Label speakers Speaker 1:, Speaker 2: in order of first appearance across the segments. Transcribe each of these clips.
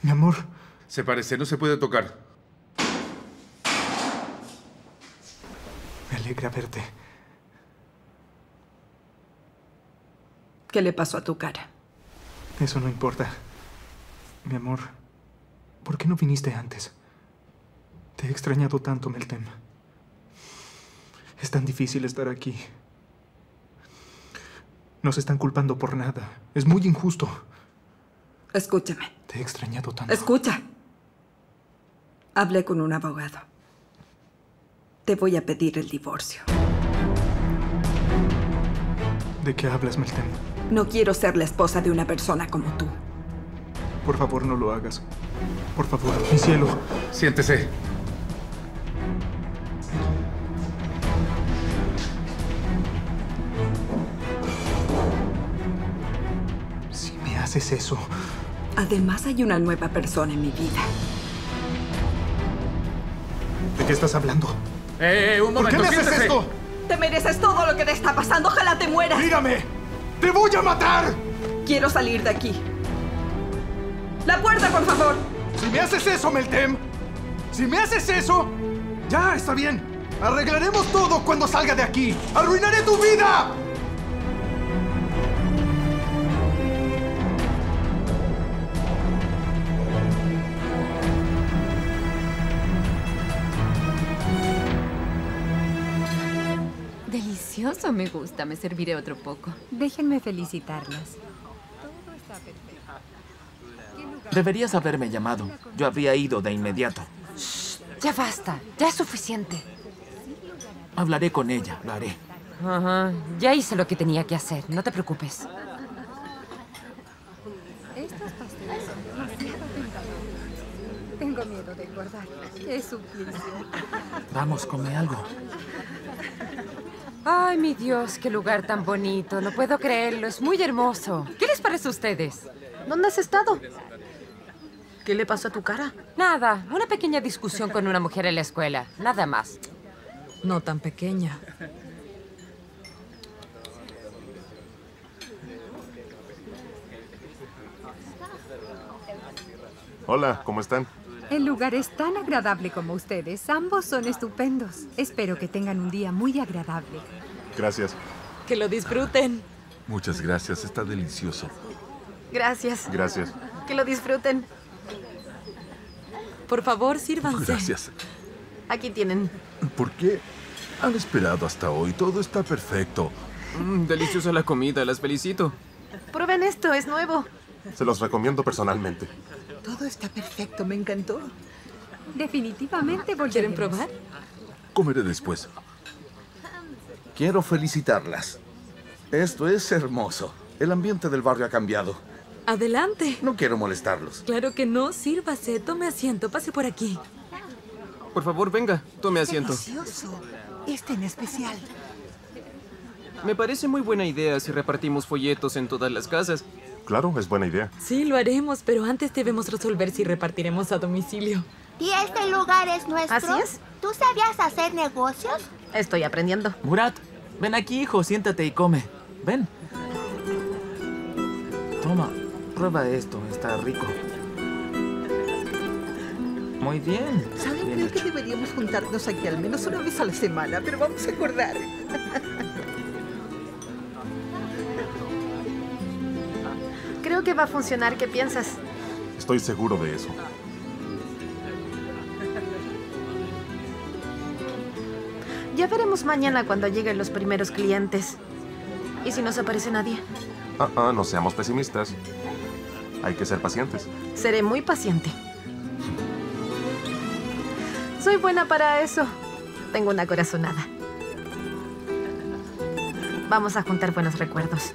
Speaker 1: Mi amor.
Speaker 2: Se parece, no se puede tocar.
Speaker 1: Me alegra verte.
Speaker 3: ¿Qué le pasó a tu cara?
Speaker 1: Eso no importa. Mi amor, ¿por qué no viniste antes? Te he extrañado tanto, Meltem. Es tan difícil estar aquí. Nos están culpando por nada. Es muy injusto.
Speaker 3: Escúchame.
Speaker 1: Te he extrañado tanto.
Speaker 3: Escucha. Hablé con un abogado. Te voy a pedir el divorcio.
Speaker 1: ¿De qué hablas, Meltem?
Speaker 3: No quiero ser la esposa de una persona como tú.
Speaker 1: Por favor, no lo hagas. Por favor, mi cielo.
Speaker 2: Siéntese.
Speaker 1: Si me haces eso...
Speaker 3: Además, hay una nueva persona en mi vida.
Speaker 1: ¿De qué estás hablando?
Speaker 2: Un momento,
Speaker 1: ¿Por qué me
Speaker 2: siéntese.
Speaker 1: haces esto?
Speaker 3: Te mereces todo lo que te está pasando. ¡Ojalá te mueras!
Speaker 1: ¡Mírame! ¡Te voy a matar!
Speaker 3: Quiero salir de aquí. ¡La puerta, por favor!
Speaker 1: Si me haces eso, Meltem. Si me haces eso... Ya, está bien. Arreglaremos todo cuando salga de aquí. ¡Arruinaré tu vida!
Speaker 4: Delicioso, me gusta. Me serviré otro poco.
Speaker 5: Déjenme felicitarlas.
Speaker 6: Deberías haberme llamado. Yo habría ido de inmediato.
Speaker 5: Shh, ya basta. Ya es suficiente.
Speaker 6: Hablaré con ella, lo haré.
Speaker 5: Ajá. Ya hice lo que tenía que hacer. No te preocupes. Estos pasteles son demasiado tentadoras. Tengo miedo de engordar. ¡Qué suplicio!
Speaker 6: Vamos, come algo.
Speaker 5: Ay, mi Dios, qué lugar tan bonito. No puedo creerlo. Es muy hermoso. ¿Qué les parece a ustedes?
Speaker 7: ¿Dónde has estado? ¿Qué le pasó a tu cara?
Speaker 5: Nada. Una pequeña discusión con una mujer en la escuela. Nada más.
Speaker 7: No tan pequeña.
Speaker 8: Hola, ¿cómo están?
Speaker 9: El lugar es tan agradable como ustedes. Ambos son estupendos. Espero que tengan un día muy agradable.
Speaker 8: Gracias.
Speaker 7: Que lo disfruten.
Speaker 2: Muchas gracias, está delicioso.
Speaker 7: Gracias.
Speaker 8: Gracias.
Speaker 7: Que lo disfruten. Por favor, sírvanse.
Speaker 2: Gracias.
Speaker 7: Aquí tienen.
Speaker 2: ¿Por qué han esperado hasta hoy? Todo está perfecto.
Speaker 10: Deliciosa la comida, las felicito.
Speaker 7: Prueben esto, es nuevo.
Speaker 8: Se los recomiendo personalmente.
Speaker 11: Todo está perfecto, me encantó.
Speaker 9: Definitivamente volveremos.
Speaker 7: ¿Quieren probar?
Speaker 2: Comeré después.
Speaker 12: Quiero felicitarlas. Esto es hermoso. El ambiente del barrio ha cambiado.
Speaker 7: Adelante.
Speaker 12: No quiero molestarlos.
Speaker 7: Claro que no. Sírvase. Tome asiento. Pase por aquí.
Speaker 10: Por favor, venga. Tome asiento.
Speaker 11: Delicioso. Este en especial.
Speaker 10: Me parece muy buena idea si repartimos folletos en todas las casas.
Speaker 8: Claro, es buena idea.
Speaker 7: Sí, lo haremos, pero antes debemos resolver si repartiremos a domicilio.
Speaker 13: ¿Y este lugar es nuestro?
Speaker 7: ¿Así es?
Speaker 13: ¿Tú sabías hacer negocios?
Speaker 7: Estoy aprendiendo.
Speaker 6: Murat, ven aquí, hijo, siéntate y come. Ven. Toma, prueba esto, está rico. Muy bien.
Speaker 11: ¿Saben?
Speaker 6: Bien
Speaker 11: Creo que
Speaker 6: hecho.
Speaker 11: deberíamos juntarnos aquí al menos una vez a la semana, pero vamos a acordar.
Speaker 7: Creo que va a funcionar. ¿Qué piensas?
Speaker 8: Estoy seguro de eso.
Speaker 7: Ya veremos mañana cuando lleguen los primeros clientes. ¿Y si no se aparece nadie?
Speaker 8: No seamos pesimistas. Hay que ser pacientes.
Speaker 7: Seré muy paciente. Soy buena para eso. Tengo una corazonada. Vamos a juntar buenos recuerdos.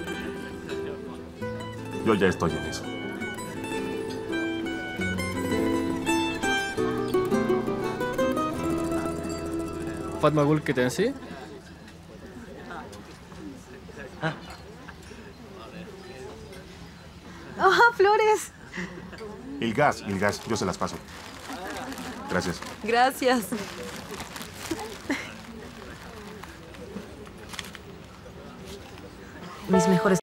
Speaker 8: Yo ya estoy en eso.
Speaker 10: Fatma Gul Ketensi.
Speaker 7: ¡Oh, flores!
Speaker 8: Ilgaz, yo se las paso. Gracias.
Speaker 7: Gracias. Mis mejores